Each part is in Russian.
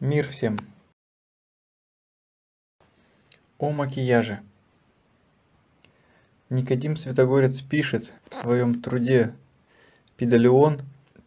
Мир всем! О макияже. Никодим Святогорец пишет в своем труде «Пидалион»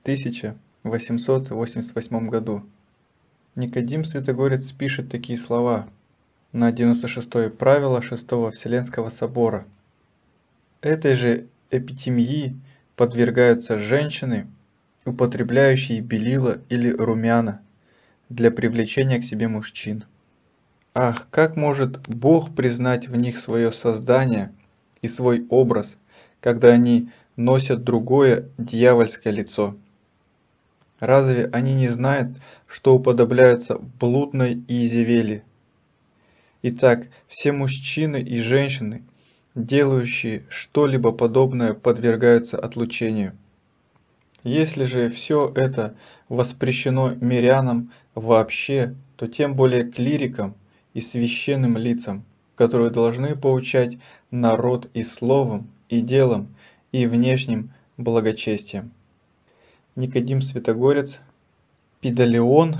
1888 году. Никодим Святогорец пишет такие слова на 96-е правило 6-го Вселенского собора. Этой же эпитемии подвергаются женщины, употребляющие белила или румяна для привлечения к себе мужчин. Ах, как может Бог признать в них свое создание и свой образ, когда они носят другое дьявольское лицо? Разве они не знают, что уподобляются блудной Иезевели? Итак, все мужчины и женщины, делающие что-либо подобное, подвергаются отлучению. Если же все это воспрещено мирянам вообще, то тем более клирикам и священным лицам, которые должны поучать народ и словом, и делом, и внешним благочестием. Никодим Святогорец, Пидалион,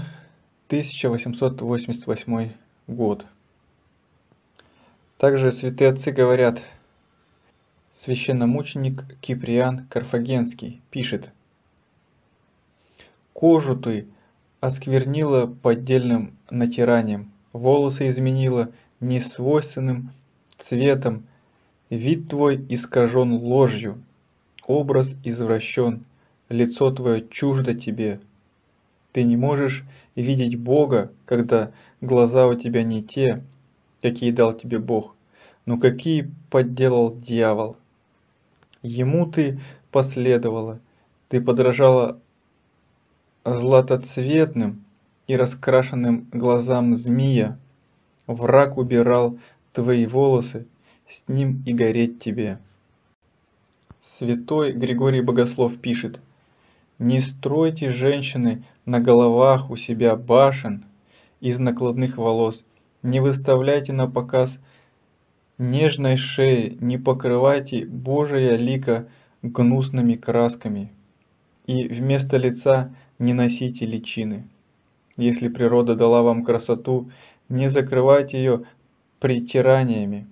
1888 год. Также святые отцы говорят, священномученик Киприан Карфагенский пишет: «Кожу ты осквернила поддельным натиранием, волосы изменила несвойственным цветом, вид твой искажен ложью, образ извращен, лицо твое чуждо тебе. Ты не можешь видеть Бога, когда глаза у тебя не те, какие дал тебе Бог, но какие подделал дьявол. Ему ты последовала, ты подражала златоцветным и раскрашенным глазам змея. Враг убирал твои волосы, с ним и гореть тебе». Святой Григорий Богослов пишет: «Не стройте, женщины, на головах у себя башен из накладных волос, не выставляйте на показ нежной шеи, не покрывайте Божие лико гнусными красками, и вместо лица не носите личины. Если природа дала вам красоту, не закрывайте ее притираниями.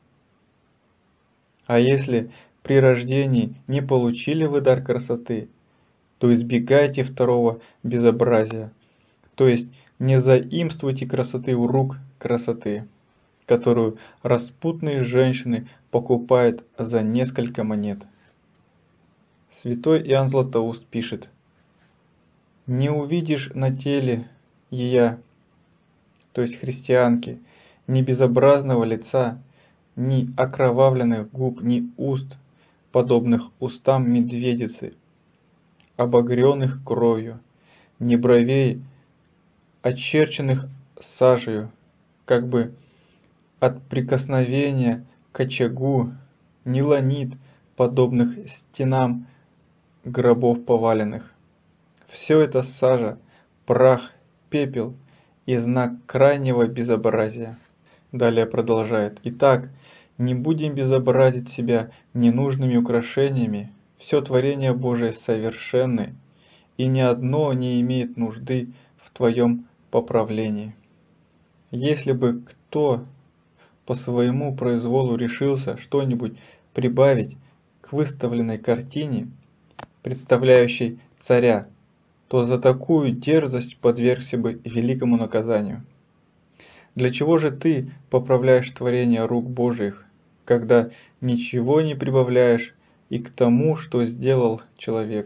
А если при рождении не получили вы дар красоты, то избегайте второго безобразия, то есть не заимствуйте красоты у рук красоты, которую распутные женщины покупают за несколько монет». Святой Иоанн Златоуст пишет: «Не увидишь на теле ея, то есть христианки, ни безобразного лица, ни окровавленных губ, ни уст, подобных устам медведицы, обогренных кровью, ни бровей, очерченных сажею, как бы от прикосновения к очагу, ни ланит, подобных стенам гробов поваленных. Все это сажа, прах, пепел и знак крайнего безобразия». Далее продолжает: «Итак, не будем безобразить себя ненужными украшениями, все творение Божие совершенны, и ни одно не имеет нужды в твоем поправлении. Если бы кто по своему произволу решился что-нибудь прибавить к выставленной картине, представляющей царя, то за такую дерзость подвергся бы великому наказанию. Для чего же ты поправляешь творение рук Божиих, когда ничего не прибавляешь и к тому, что сделал человек?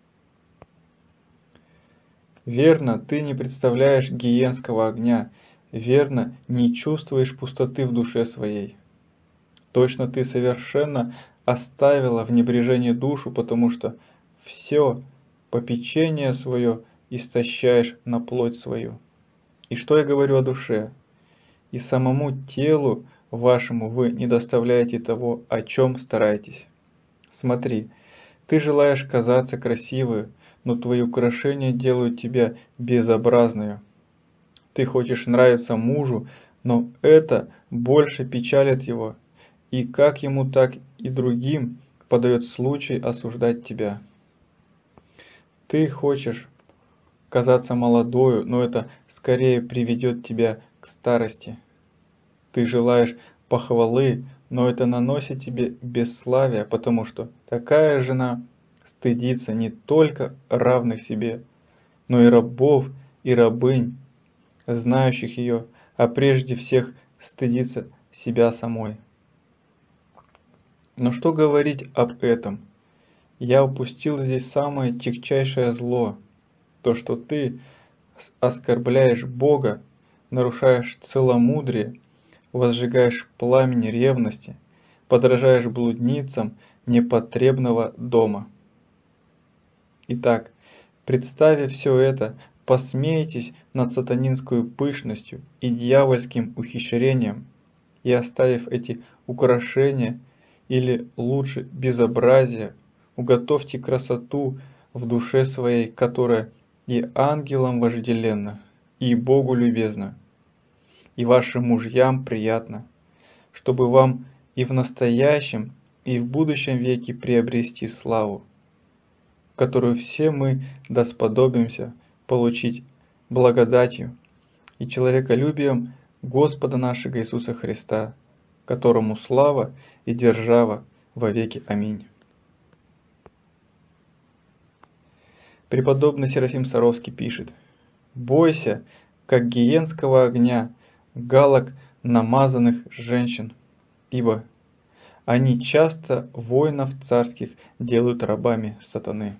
Верно, ты не представляешь гиенского огня, верно, не чувствуешь пустоты в душе своей. Точно ты совершенно оставила в небрежении душу, потому что все попечение свое истощаешь на плоть свою. И что я говорю о душе? И самому телу вашему вы не доставляете того, о чем стараетесь. Смотри, ты желаешь казаться красивой, но твои украшения делают тебя безобразную. Ты хочешь нравиться мужу, но это больше печалит его, и как ему, так и другим подает случай осуждать тебя. Ты хочешь казаться молодою, но это скорее приведет тебя к старости. Ты желаешь похвалы, но это наносит тебе бесславие, потому что такая жена стыдится не только равных себе, но и рабов и рабынь, знающих ее, а прежде всех стыдится себя самой. Но что говорить об этом? Я упустил здесь самое тягчайшее зло, то, что ты оскорбляешь Бога, нарушаешь целомудрие, возжигаешь пламень ревности, подражаешь блудницам непотребного дома. Итак, представив все это, посмейтесь над сатанинскую пышностью и дьявольским ухищрением, и оставив эти украшения, или лучше безобразие, уготовьте красоту в душе своей, которая и ангелам вожделенна, и Богу любезна, и вашим мужьям приятно, чтобы вам и в настоящем, и в будущем веке приобрести славу, которую все мы досподобимся получить благодатью и человеколюбием Господа нашего Иисуса Христа, которому слава и держава во веки. Аминь. Преподобный Серафим Саровский пишет: «Бойся, как гиенского огня, галок намазанных женщин, ибо они часто воинов царских делают рабами сатаны».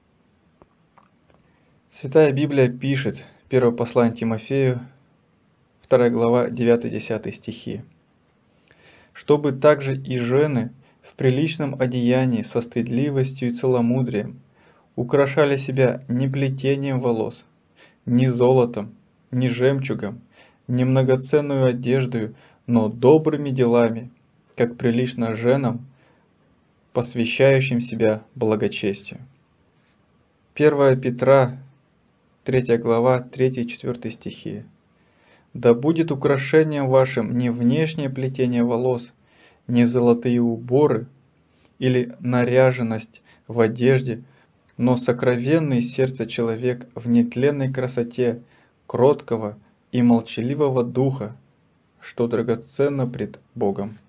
Святая Библия пишет, 1 послание Тимофею, 2 глава, 9-10 стихи: «Чтобы также и жены в приличном одеянии со стыдливостью и целомудрием украшали себя не плетением волос, не золотом, не жемчугом, не многоценную одеждою, но добрыми делами, как прилично женам, посвящающим себя благочестию». 1 Петра, 3 глава, 3-4 стихи: «Да будет украшением вашим не внешнее плетение волос, не золотые уборы или наряженность в одежде, но сокровенный сердце человек в нетленной красоте кроткого и молчаливого духа, что драгоценно пред Богом».